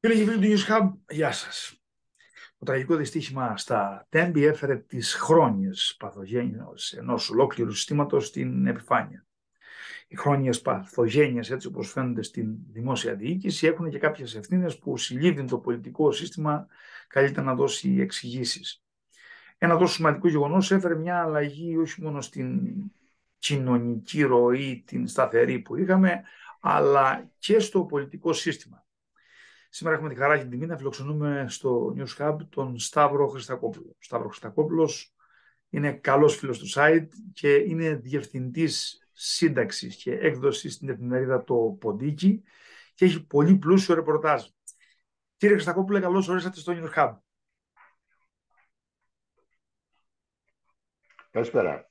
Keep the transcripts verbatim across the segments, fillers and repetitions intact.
Φίλοι και φίλοι του News Hub, γεια σας. Το τραγικό δυστύχημα στα Τέμπη έφερε τις χρόνιες παθογένειες ενός ολόκληρου συστήματος στην επιφάνεια. Οι χρόνιες παθογένειες, έτσι όπως φαίνονται στην δημόσια διοίκηση, έχουν και κάποιες ευθύνες που συλλήβδουν το πολιτικό σύστημα καλύτερα να δώσει εξηγήσεις. Ένα τόσο σημαντικό γεγονός έφερε μια αλλαγή όχι μόνο στην κοινωνική ροή, την σταθερή που είχαμε, αλλά και στο πολιτικό σύστημα. Σήμερα έχουμε τη χαρά και την τιμή να φιλοξενούμε στο News Hub τον Σταύρο Χριστακόπουλο. Ο Σταύρος Χριστακόπουλος είναι καλός φίλος του site και είναι διευθυντής σύνταξης και έκδοσης στην εφημερίδα το Ποντίκι και έχει πολύ πλούσιο ρεπορτάζ. Κύριε Χριστακόπουλε, καλώς ορίσατε στο News Hub. Καλησπέρα.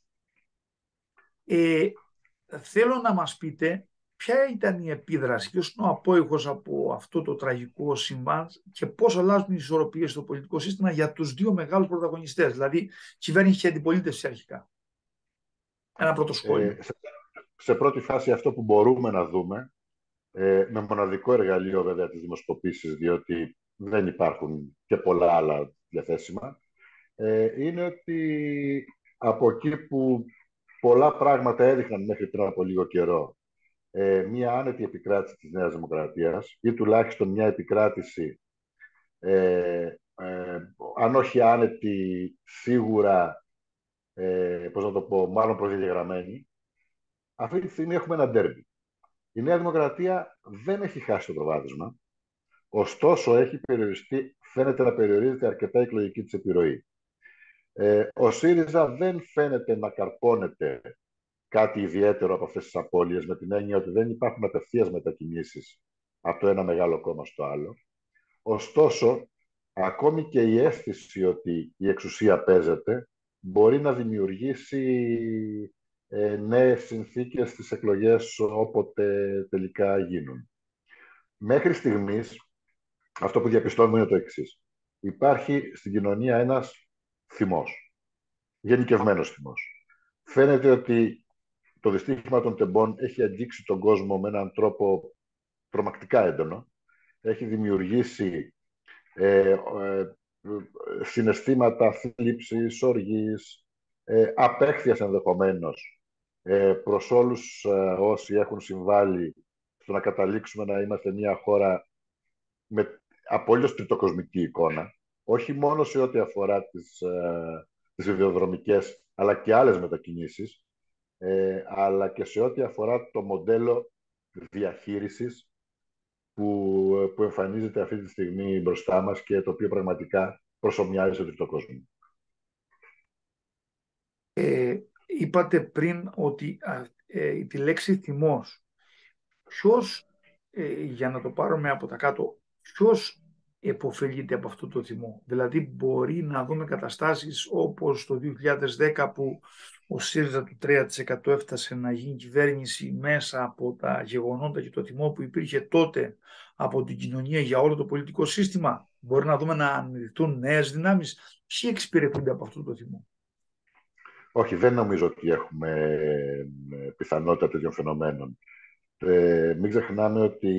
Ε, θέλω να μας πείτε ποια ήταν η επίδραση, ποιος είναι ο απόϊχος από αυτό το τραγικό συμβάν και πώς αλλάζουν οι ισορροπίες στο πολιτικό σύστημα για τους δύο μεγάλους πρωταγωνιστές, δηλαδή κυβέρνηση και αντιπολίτευση αρχικά. Ένα πρώτο σχόλιο. Ε, σε, σε πρώτη φάση αυτό που μπορούμε να δούμε, ε, με μοναδικό εργαλείο βέβαια τις δημοσκοπήσεις, διότι δεν υπάρχουν και πολλά άλλα διαθέσιμα, ε, είναι ότι από εκεί που πολλά πράγματα έδειχναν μέχρι πριν από λίγο καιρό ε, μία άνετη επικράτηση της Νέας Δημοκρατίας ή τουλάχιστον μια επικράτηση, ε, ε, αν όχι άνετη, σίγουρα, ε, πώς να το πω, μάλλον προδιαγεγραμμένη, αυτή τη στιγμή έχουμε ένα ντέρμπι. Η Νέα Δημοκρατία δεν έχει χάσει το προβάδισμα, ωστόσο έχει περιοριστεί, φαίνεται να περιορίζεται αρκετά η εκλογική της επιρροή. Ε, ο ΣΥΡΙΖΑ δεν φαίνεται να καρπώνεται κάτι ιδιαίτερο από αυτές τις απώλειες, με την έννοια ότι δεν υπάρχουν απευθείας μετακινήσεις από το ένα μεγάλο κόμμα στο άλλο. Ωστόσο, ακόμη και η αίσθηση ότι η εξουσία παίζεται μπορεί να δημιουργήσει ε, νέες συνθήκες στις εκλογές όποτε τελικά γίνουν. Μέχρι στιγμής, αυτό που διαπιστώνουμε είναι το εξής. Υπάρχει στην κοινωνία ένας θυμός, γενικευμένος θυμός. Φαίνεται ότι το δυστύχημα των τεμπών έχει αγγίξει τον κόσμο με έναν τρόπο τρομακτικά έντονο. Έχει δημιουργήσει ε, ε, συναισθήματα θλίψης, οργής, ε, απέχθειας ενδεχομένως ε, προς όλους ε, όσοι έχουν συμβάλει στο να καταλήξουμε να είμαστε μια χώρα με απολύτως τριτοκοσμική εικόνα, όχι μόνο σε ό,τι αφορά τις, ε, τις ιδεοδρομικές, αλλά και άλλες μετακινήσεις, ε, αλλά και σε ό,τι αφορά το μοντέλο διαχείρισης που, που εμφανίζεται αυτή τη στιγμή μπροστά μας και το οποίο πραγματικά προσομοιάζει στον τρίτο κόσμο. Ε, είπατε πριν ότι ε, τη λέξη θυμός, ποιος, ε, για να το πάρουμε από τα κάτω, ποιος επωφελείται από αυτό το θυμό? Δηλαδή μπορεί να δούμε καταστάσεις όπως το δύο χιλιάδες δέκα που ο ΣΥΡΙΖΑ του τρία τοις εκατό έφτασε να γίνει κυβέρνηση μέσα από τα γεγονότα και το θυμό που υπήρχε τότε από την κοινωνία για όλο το πολιτικό σύστημα. Μπορεί να δούμε να αναδειχθούν νέες δυνάμεις. Ποιοι εξυπηρετούνται από αυτό το θυμό? Όχι, δεν νομίζω ότι έχουμε πιθανότητα τέτοιων φαινομένων. Ε, μην ξεχνάμε ότι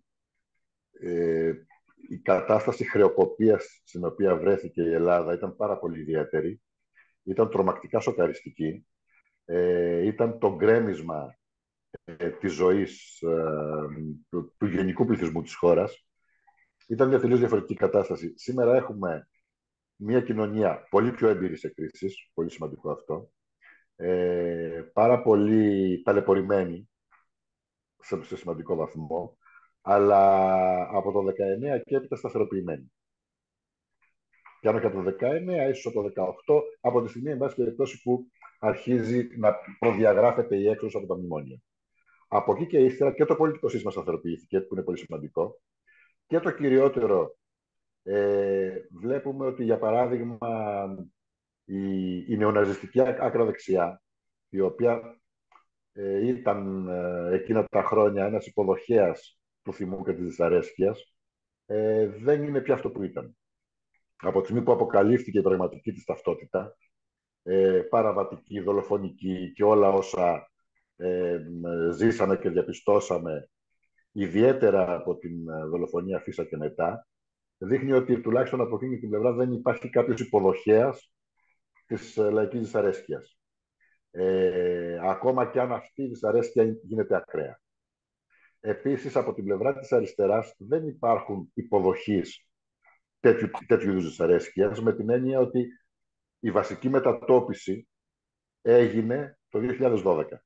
ε, η κατάσταση χρεοκοπίας στην οποία βρέθηκε η Ελλάδα ήταν πάρα πολύ ιδιαίτερη. Ήταν τρομακτικά σοκαριστική. Ε, ήταν το γκρέμισμα ε, της ζωής ε, του, του γενικού πληθυσμού της χώρας. Ήταν μια τελείως διαφορετική κατάσταση. Σήμερα έχουμε μια κοινωνία πολύ πιο εμπειρή σε κρίσεις, πολύ σημαντικό αυτό, ε, πάρα πολύ ταλαιπωρημένη σε, σε σημαντικό βαθμό, αλλά από το δεκαεννέα και έπειτα σταθεροποιημένη. Και άνω και από το δεκαεννέα, ίσως από το δεκαοκτώ, από τη στιγμή, εν πάση περιπτώσει, που αρχίζει να προδιαγράφεται η έξοδος από τα μνημόνια. Από εκεί και ύστερα και το πολιτικό σύστημα σταθεροποιήθηκε, που είναι πολύ σημαντικό. Και το κυριότερο, ε, βλέπουμε ότι, για παράδειγμα, η, η νεοναζιστική άκρα δεξιά, η οποία ε, ήταν ε, εκείνα τα χρόνια ένας υποδοχέας του θυμού και της δυσαρέσκειας, ε, δεν είναι πια αυτό που ήταν. Από τη στιγμή που αποκαλύφθηκε η πραγματική της ταυτότητα, ε, παραβατική, δολοφονική και όλα όσα ε, ζήσαμε και διαπιστώσαμε, ιδιαίτερα από την δολοφονία Φίσα και μετά, δείχνει ότι τουλάχιστον από εκείνη την πλευρά δεν υπάρχει κάποιος υποδοχέας της λαϊκής δυσαρέσκειας. Ε, ακόμα και αν αυτή η δυσαρέσκεια γίνεται ακραία. Επίσης, από την πλευρά της αριστεράς δεν υπάρχουν υποδοχείς τέτοιου, τέτοιου είδους δυσαρέσκειας, με την έννοια ότι η βασική μετατόπιση έγινε το δύο χιλιάδες δώδεκα.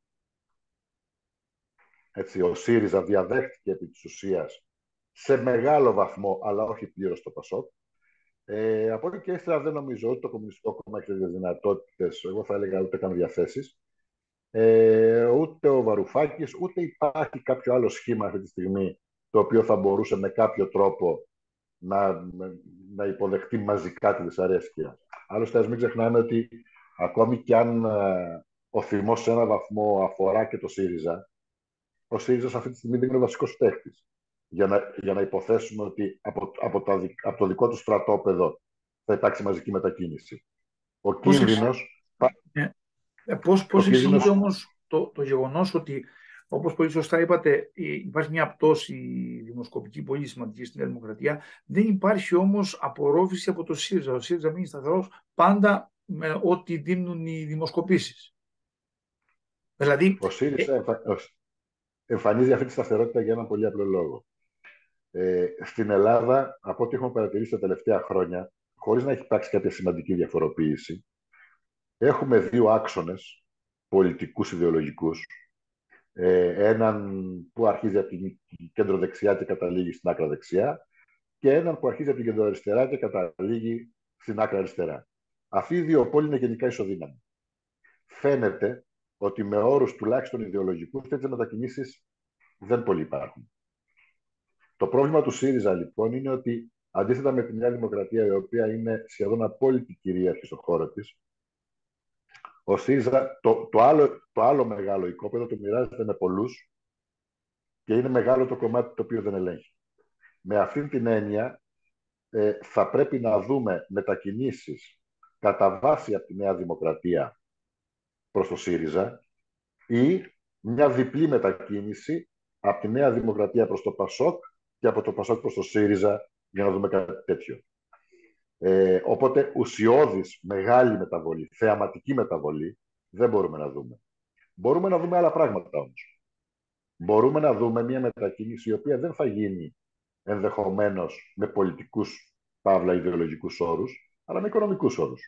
Έτσι, ο ΣΥΡΙΖΑ διαδέχτηκε επί της ουσίας σε μεγάλο βαθμό, αλλά όχι πλήρως το ΠΑΣΟΚ. Ε, από εκεί και ύστερα δεν νομίζω ότι το Κομμουνιστικό Κόμμα έχει τέτοιες δυνατότητες, εγώ θα έλεγα ούτε καν διαθέσεις, ε, ούτε ο Βαρουφάκης, ούτε υπάρχει κάποιο άλλο σχήμα αυτή τη στιγμή το οποίο θα μπορούσε με κάποιο τρόπο να, να υποδεχτεί μαζικά τη δυσαρέσκεια. Άλλωστε, ας μην ξεχνάμε ότι ακόμη κι αν ε, ο θυμός σε έναν βαθμό αφορά και το ΣΥΡΙΖΑ, ο ΣΥΡΙΖΑ σε αυτή τη στιγμή δεν είναι ο βασικός παίκτης. Για να, για να υποθέσουμε ότι από, από, τα, από το δικό του στρατόπεδο θα υπάρξει μαζική μετακίνηση. Ο Πώς, κίνδυνος... εξ... ε, πώς, πώς εξηγείται όμως το, το γεγονός ότι, όπως πολύ σωστά είπατε, υπάρχει μια πτώση δημοσκοπική πολύ σημαντική στην Δημοκρατία, δεν υπάρχει όμως απορρόφηση από το ΣΥΡΙΖΑ. Ο ΣΥΡΙΖΑ μείνει σταθερός πάντα με ό,τι δίνουν οι δημοσκοπήσεις. Δηλαδή... Ο ΣΥΡΙΖΑ ε... εμφανίζει αυτή τη σταθερότητα για έναν πολύ απλό λόγο. Ε, στην Ελλάδα, από ό,τι έχουμε παρατηρήσει τα τελευταία χρόνια, χωρίς να έχει υπάρξει κάποια σημαντική διαφοροποίηση, έχουμε δύο άξονες πολιτικούς ιδεολογικούς. Ε, έναν που αρχίζει από την κέντρο δεξιά και καταλήγει στην άκρα δεξιά και έναν που αρχίζει από την κέντρο αριστερά και καταλήγει στην άκρα αριστερά. Αυτοί οι δύο πόλοι είναι γενικά ισοδύναμοι. Φαίνεται ότι με όρους τουλάχιστον ιδεολογικούς τέτοιες μετακινήσεις δεν πολύ υπάρχουν. Το πρόβλημα του ΣΥΡΙΖΑ λοιπόν είναι ότι αντίθετα με τη Νέα Δημοκρατία, η οποία είναι σχεδόν απόλυτη κυρίαρχη στον χώρο της, ο ΣΥΡΙΖΑ το, το, άλλο, το άλλο μεγάλο οικόπεδο το μοιράζεται με πολλούς και είναι μεγάλο το κομμάτι το οποίο δεν ελέγχει. Με αυτή την έννοια ε, θα πρέπει να δούμε μετακινήσεις κατά βάση από τη Νέα Δημοκρατία προς το ΣΥΡΙΖΑ ή μια διπλή μετακίνηση από τη Νέα Δημοκρατία προς το ΠΑΣΟΚ και από το ΠΑΣΟΚ προς το ΣΥΡΙΖΑ για να δούμε κάτι τέτοιο. Ε, οπότε ουσιώδης, μεγάλη μεταβολή, θεαματική μεταβολή δεν μπορούμε να δούμε. Μπορούμε να δούμε άλλα πράγματα όμως. Μπορούμε να δούμε μια μετακίνηση η οποία δεν θα γίνει ενδεχομένως με πολιτικούς, παύλα ιδεολογικούς όρους, αλλά με οικονομικούς όρους.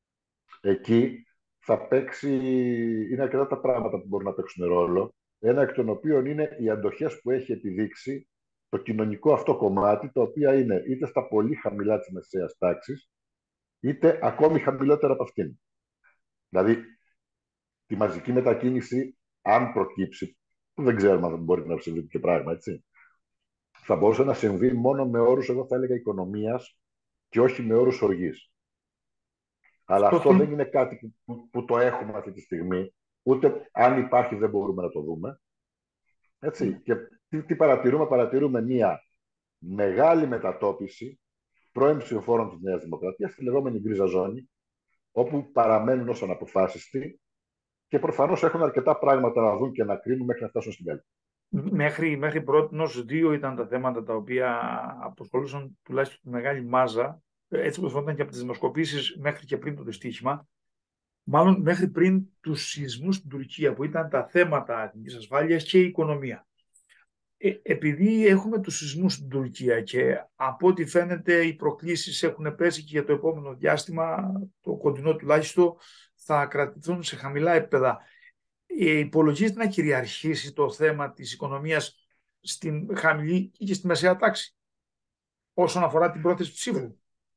Εκεί θα παίξει, είναι αρκετά τα πράγματα που μπορούν να παίξουν ρόλο, ένα εκ των οποίων είναι οι αντοχές που έχει επιδείξει το κοινωνικό αυτό κομμάτι, το οποίο είναι είτε στα πολύ χαμηλά της μεσαίας τάξης, είτε ακόμη χαμηλότερα από αυτήν. Δηλαδή, τη μαζική μετακίνηση, αν προκύψει, που δεν ξέρουμε αν μπορεί να συμβεί και πράγμα, έτσι, θα μπορούσε να συμβεί μόνο με όρους, εγώ θα έλεγα, οικονομίας και όχι με όρους οργής. Αλλά αυτό, αυτό δεν είναι κάτι που, που το έχουμε αυτή τη στιγμή, ούτε αν υπάρχει δεν μπορούμε να το δούμε. Έτσι. Mm. Και τι, τι παρατηρούμε, παρατηρούμε μια μεγάλη μετατόπιση πρώην ψηφοφόρων της Νέας Δημοκρατίας στη λεγόμενη γκρίζα ζώνη, όπου παραμένουν ως αναποφάσιστοι και προφανώς έχουν αρκετά πράγματα να δουν και να κρίνουν μέχρι να φτάσουν στην Βέλγια. Μέχρι, μέχρι πρότινος δύο ήταν τα θέματα τα οποία αποσχολούσαν τουλάχιστον τη μεγάλη μάζα, έτσι όπως φαίνονταν και από τις δημοσκοπήσεις μέχρι και πριν το δυστύχημα, μάλλον μέχρι πριν τους σεισμούς στην Τουρκία, που ήταν τα θέματα εθνικής ασφάλειας και η οικονομία. Ε, επειδή έχουμε τους σεισμούς στην Τουρκία και από ό,τι φαίνεται οι προκλήσεις έχουν πέσει και για το επόμενο διάστημα, το κοντινό τουλάχιστον, θα κρατηθούν σε χαμηλά επίπεδα. Ε, υπολογίζεται να κυριαρχήσει το θέμα της οικονομίας στην χαμηλή και στη μεσαία τάξη όσον αφορά την πρόθεση ψήφου?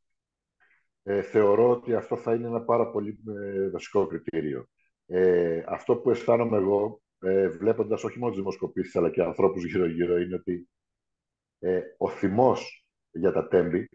Ε, θεωρώ ότι αυτό θα είναι ένα πάρα πολύ ε, βασικό κριτήριο. Ε, αυτό που αισθάνομαι εγώ, ε, βλέποντας όχι μόνο τις δημοσκοπήσεις αλλά και ανθρώπους γύρω-γύρω, είναι ότι ε, ο θυμός για τα τέμπη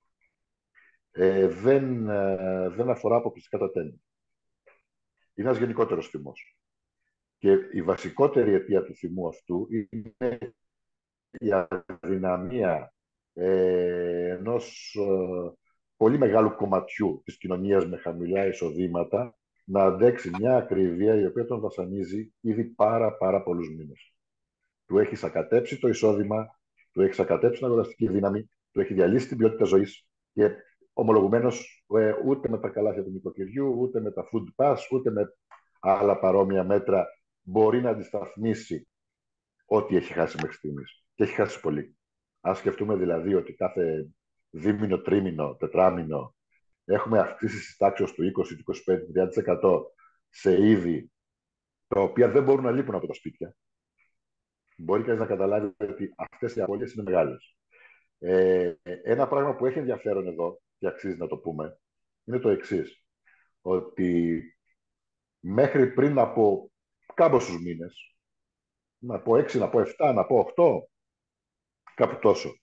ε, δεν, ε, δεν αφορά αποκλειστικά τα τέμπη. Είναι ένας γενικότερος θυμός. Και η βασικότερη αιτία του θυμού αυτού είναι η αδυναμία ε, ενός ε, πολύ μεγάλου κομματιού της κοινωνίας με χαμηλά εισοδήματα να αντέξει μια ακρίβεια η οποία τον βασανίζει ήδη πάρα πάρα πολλούς μήνες. του έχει σακατέψει το εισόδημα, του έχει σακατέψει την αγοραστική δύναμη, του έχει διαλύσει την ποιότητα ζωής και ομολογουμένως ε, ούτε με τα καλάθια του νοικοκυριού, ούτε με τα food pass, ούτε με άλλα παρόμοια μέτρα μπορεί να αντισταθμίσει ό,τι έχει χάσει μέχρι στιγμής. Και έχει χάσει πολύ. Αν σκεφτούμε δηλαδή ότι κάθε δίμηνο, τρίμηνο, τετράμηνο έχουμε αυξήσεις της τάξης του είκοσι, είκοσι πέντε, τριάντα τοις εκατό σε είδη τα οποία δεν μπορούν να λείπουν από τα σπίτια, μπορεί κανείς να καταλάβει ότι αυτές οι απώλειες είναι μεγάλες. Ε, ένα πράγμα που έχει ενδιαφέρον εδώ και αξίζει να το πούμε είναι το εξής, ότι μέχρι πριν από κάμποσους μήνες, να πω έξι, να πω επτά, να πω οκτώ, κάπου τόσο,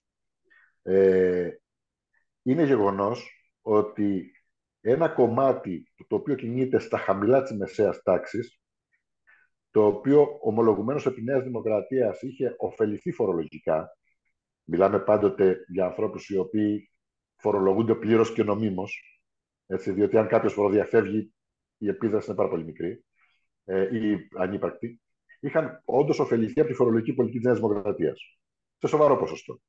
ε, είναι γεγονός ότι ένα κομμάτι το οποίο κινείται στα χαμηλά της μεσαίας τάξης, το οποίο ομολογουμένως επί Νέας Δημοκρατίας είχε ωφεληθεί φορολογικά, μιλάμε πάντοτε για ανθρώπους οι οποίοι φορολογούνται πλήρως και νομίμως, έτσι, διότι αν κάποιος φοροδιαφεύγει, η επίδραση είναι πάρα πολύ μικρή ε, ή ανύπαρκτη, είχαν όντως ωφεληθεί από τη φορολογική πολιτική της Νέας Δημοκρατίας. Σε σοβαρό ποσοστό.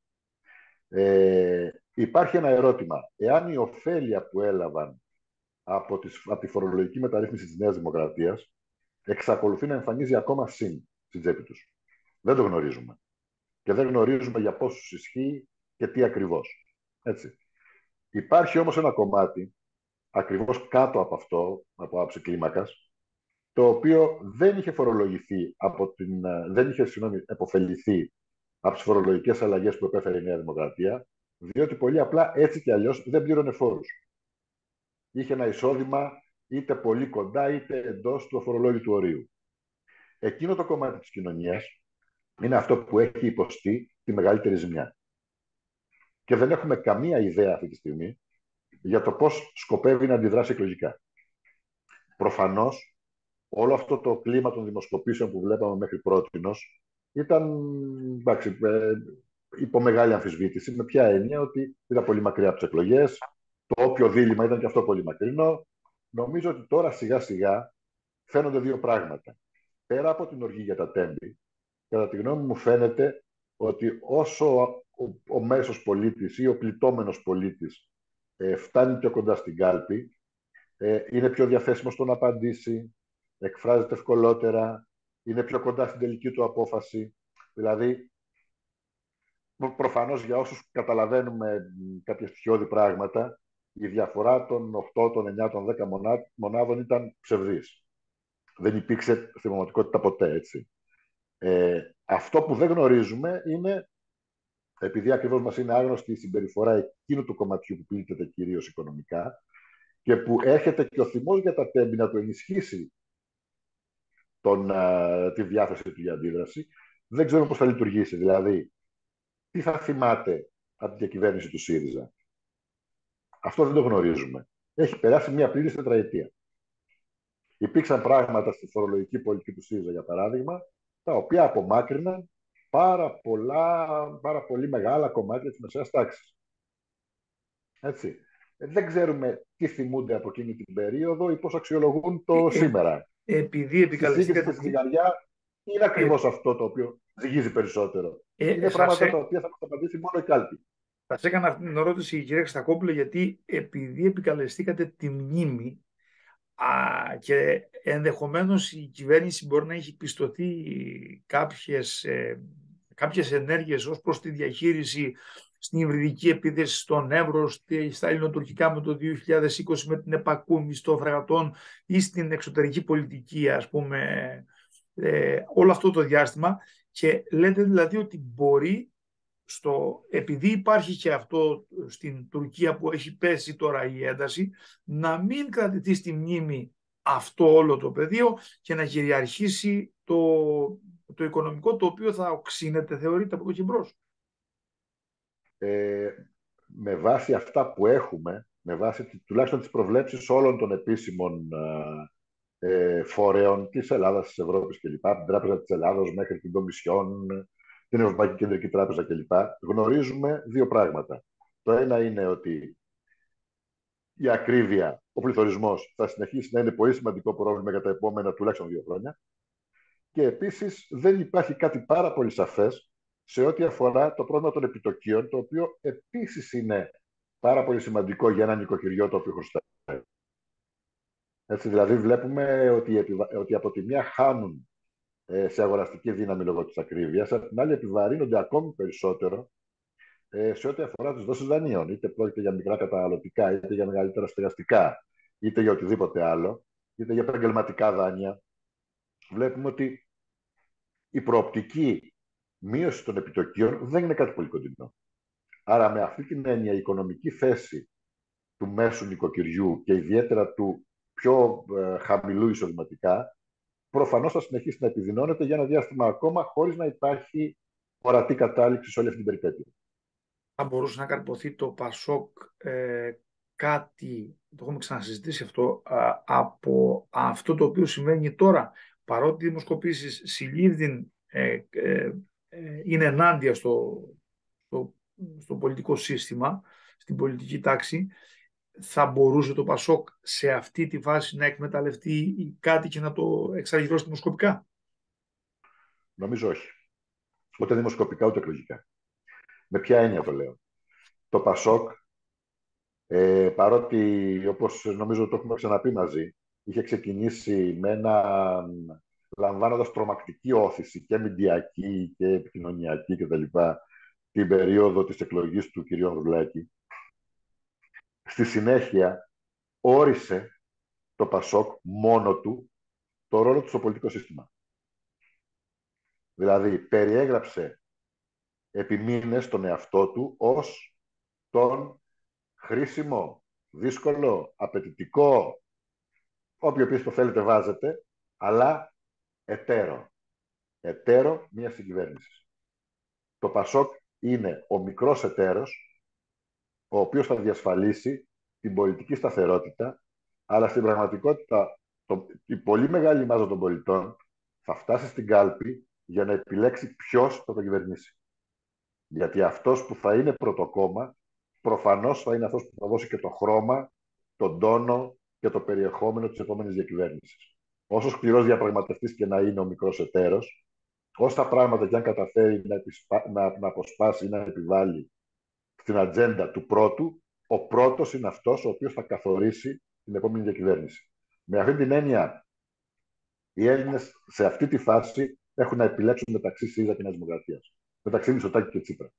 Ε, υπάρχει ένα ερώτημα. Εάν η ωφέλεια που έλαβαν από, τις, από τη φορολογική μεταρρύθμιση της Νέας Δημοκρατίας εξακολουθεί να εμφανίζει ακόμα συν στην τσέπη τους. Δεν το γνωρίζουμε. Και δεν γνωρίζουμε για πόσους ισχύει και τι ακριβώς. Έτσι. Υπάρχει όμως ένα κομμάτι, ακριβώς κάτω από αυτό, από άψη κλίμακας, το οποίο δεν είχε φορολογηθεί, από την, δεν είχε συγγνώμη, επωφεληθεί από τις φορολογικές αλλαγές που επέφερε η Νέα Δημοκρατία, διότι πολύ απλά έτσι κι αλλιώς δεν πλήρωνε φόρους. Είχε ένα εισόδημα είτε πολύ κοντά είτε εντός του αφορολόγητου ορίου. Εκείνο το κομμάτι της κοινωνίας είναι αυτό που έχει υποστεί τη μεγαλύτερη ζημιά. Και δεν έχουμε καμία ιδέα αυτή τη στιγμή για το πώς σκοπεύει να αντιδράσει εκλογικά. Προφανώς, όλο αυτό το κλίμα των δημοσκοπήσεων που βλέπαμε μέχρι πρότινος ήταν, εντάξει, ε, υπό μεγάλη αμφισβήτηση, με ποια έννοια ότι ήταν πολύ μακριά από τις εκλογές, το όποιο δίλημμα ήταν και αυτό πολύ μακρινό. Νομίζω ότι τώρα σιγά σιγά φαίνονται δύο πράγματα. Πέρα από την οργή για τα τέμπη, κατά τη γνώμη μου φαίνεται ότι όσο ο, ο μέσος πολίτης ή ο πληττόμενος πολίτης ε, φτάνει πιο κοντά στην κάλπη, ε, είναι πιο διαθέσιμος στο να απαντήσει, εκφράζεται ευκολότερα, είναι πιο κοντά στην τελική του απόφαση. Δηλαδή, προφανώς για όσους καταλαβαίνουμε κάποια στοιχειώδη πράγματα, η διαφορά των οκτώ, των εννιά, των δέκα μονάδων ήταν ψευδής. Δεν υπήρξε στην πραγματικότητα ποτέ, έτσι. Ε, αυτό που δεν γνωρίζουμε είναι, επειδή ακριβώς μας είναι άγνωστη η συμπεριφορά εκείνου του κομματιού που πλήττεται κυρίως οικονομικά και που έρχεται και ο θυμός για τα τέμπη να του ενισχύσει τον, α, τη διάθεση του για αντίδραση, δεν ξέρουμε πώς θα λειτουργήσει. Δηλαδή, τι θα θυμάται από τη διακυβέρνηση του ΣΥΡΙΖΑ. Αυτό δεν το γνωρίζουμε. Έχει περάσει μια πλήρης τετραετία. Υπήρξαν πράγματα στη φορολογική πολιτική του ΣΥΡΙΖΑ, για παράδειγμα, τα οποία απομάκρυναν πάρα, πολλά, πάρα πολύ μεγάλα κομμάτια της μεσαίας τάξης. Έτσι. Δεν ξέρουμε τι θυμούνται από εκείνη την περίοδο ή πώς αξιολογούν το Ε, σήμερα. επειδή επικαλεστήκατε... Στη ζυγαριά είναι ακριβώς ε, αυτό το οποίο ζυγίζει περισσότερο. Ε, είναι πράγματα ε, τα οποία θα μας απαντήσει μόνο η κάλπη. Θα σε έκανα αυτή την ερώτηση, η κυρία Χρυστακόπουλε, γιατί επειδή επικαλεστήκατε τη μνήμη α, και ενδεχομένως η κυβέρνηση μπορεί να έχει πιστωθεί κάποιες, ε, κάποιες ενέργειες ως προς τη διαχείριση στην υβριδική επίθεση στον Εύρο, στα ελληνοτουρκικά με το δύο χιλιάδες είκοσι με την επακούμιση των φραγατών ή στην εξωτερική πολιτική, ας πούμε, ε, όλο αυτό το διάστημα, και λέτε δηλαδή ότι μπορεί, στο, επειδή υπάρχει και αυτό στην Τουρκία που έχει πέσει τώρα η ένταση, να μην κρατηθεί στη μνήμη αυτό όλο το πεδίο και να κυριαρχήσει το, το οικονομικό, το οποίο θα οξύνεται, θεωρείται, από εδώ και μπρος. Ε, με βάση αυτά που έχουμε, με βάση τουλάχιστον τις προβλέψεις όλων των επίσημων ε, φορέων της Ελλάδας, της Ευρώπης κλπ., από την Τράπεζα της Ελλάδος μέχρι την Κομισιόν, την Ευρωπαϊκή Κεντρική Τράπεζα κλπ., γνωρίζουμε δύο πράγματα. Το ένα είναι ότι η ακρίβεια, ο πληθωρισμός θα συνεχίσει να είναι πολύ σημαντικό πρόβλημα για τα επόμενα τουλάχιστον δύο χρόνια. Και επίσης δεν υπάρχει κάτι πάρα πολύ σαφές σε ό,τι αφορά το πρόβλημα των επιτοκίων, το οποίο επίσης είναι πάρα πολύ σημαντικό για ένα νοικοκυριό το οποίο χρωστάει. Έτσι, δηλαδή βλέπουμε ότι, ότι από τη μία χάνουν ε, σε αγοραστική δύναμη λόγω της ακρίβειας, από την άλλη επιβαρύνονται ακόμη περισσότερο ε, σε ό,τι αφορά τις δόσεις δανείων. Είτε πρόκειται για μικρά καταναλωτικά, είτε για μεγαλύτερα στεγαστικά, είτε για οτιδήποτε άλλο, είτε για επαγγελματικά δάνεια. Βλέπουμε ότι η προοπτική μείωση των επιτοκίων δεν είναι κάτι πολύ κοντινό. Άρα, με αυτή την έννοια, η οικονομική θέση του μέσου νοικοκυριού και ιδιαίτερα του πιο ε, χαμηλού εισοδηματικά, προφανώς θα συνεχίσει να επιδεινώνεται για ένα διάστημα ακόμα, χωρίς να υπάρχει ορατή κατάληξη σε όλη αυτή την περιπέτεια. Θα μπορούσε να καρποθεί το Πασόκ ε, κάτι, το έχουμε ξανασυζητήσει αυτό, α, από αυτό το οποίο συμβαίνει τώρα, παρότι οι δημοσκοπήσεις συλλήβδην ε, ε, ε, είναι ενάντια στο, στο, στο πολιτικό σύστημα, στην πολιτική τάξη, θα μπορούσε το Πασόκ σε αυτή τη φάση να εκμεταλλευτεί κάτι και να το εξαργυρώσει δημοσκοπικά? Νομίζω όχι. Ούτε δημοσκοπικά ούτε εκλογικά. Με ποια έννοια το λέω? Το Πασόκ, ε, παρότι όπως νομίζω το έχουμε ξαναπεί μαζί, είχε ξεκινήσει με ένα, λαμβάνοντας τρομακτική όθηση και μηντιακή και επικοινωνιακή κτλ. Την περίοδο της εκλογής του κ. Ανδρουλάκη. Στη συνέχεια όρισε το Πασόκ μόνο του το ρόλο του στο πολιτικό σύστημα. Δηλαδή περιέγραψε επί μήνες τον εαυτό του ως τον χρήσιμο, δύσκολο, απαιτητικό, όποιο επίσης το θέλετε βάζετε, αλλά εταίρο. Εταίρο μιας συγκυβέρνησης. Το Πασόκ είναι ο μικρός εταίρος, ο οποίος θα διασφαλίσει την πολιτική σταθερότητα, αλλά στην πραγματικότητα το, η πολύ μεγάλη μάζα των πολιτών θα φτάσει στην κάλπη για να επιλέξει ποιος θα το κυβερνήσει. Γιατί αυτός που θα είναι πρωτοκόμμα, προφανώς θα είναι αυτός που θα δώσει και το χρώμα, τον τόνο και το περιεχόμενο της επόμενης διακυβέρνησης. Όσο σκληρός διαπραγματευτής και να είναι ο μικρός εταίρος, όσα πράγματα και αν καταφέρει να, επισπα... να, να αποσπάσει ή να επιβάλλει στην ατζέντα του πρώτου, ο πρώτος είναι αυτός ο οποίος θα καθορίσει την επόμενη διακυβέρνηση. Με αυτή την έννοια, οι Έλληνες σε αυτή τη φάση έχουν να επιλέξουν μεταξύ ΣΥΡΙΖΑ και Νέας Δημοκρατίας. Μεταξύ Μητσοτάκη και Τσίπρα.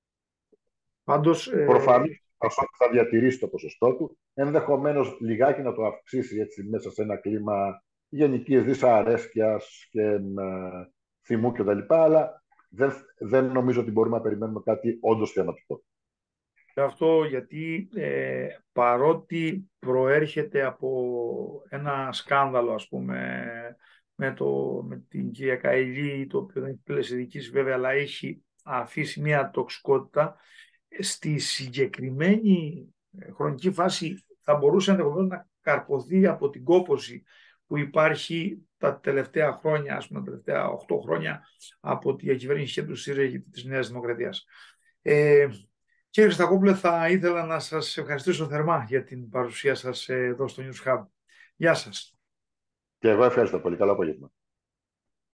Πάντως, ε... προφανώς θα διατηρήσει το ποσοστό του, ενδεχομένως λιγάκι να το αυξήσει έτσι μέσα σε ένα κλίμα γενικής δυσαρέσκειας και ε, θυμού κτλ. Αλλά δεν, δεν νομίζω ότι μπορούμε να περιμένουμε κάτι όντως θεαματικό. Αυτό γιατί ε, παρότι προέρχεται από ένα σκάνδαλο, ας πούμε, με, το, με την κυρία Καηλή, το οποίο δεν έχει πλέον ειδικής βέβαια, αλλά έχει αφήσει μια τοξικότητα, στη συγκεκριμένη χρονική φάση θα μπορούσε ενδεχομένως να καρποθεί από την κόπωση που υπάρχει τα τελευταία χρόνια, ας πούμε, τα τελευταία οκτώ χρόνια από τη διακυβέρνηση και του ΣΥΡΙΖΑ και της Νέας Δημοκρατίας. Ε, Κύριε Χριστακόπουλε, θα ήθελα να σας ευχαριστήσω θερμά για την παρουσία σας εδώ στο News Hub. Γεια σας. Και εγώ ευχαριστώ πολύ. Καλό απόγευμα.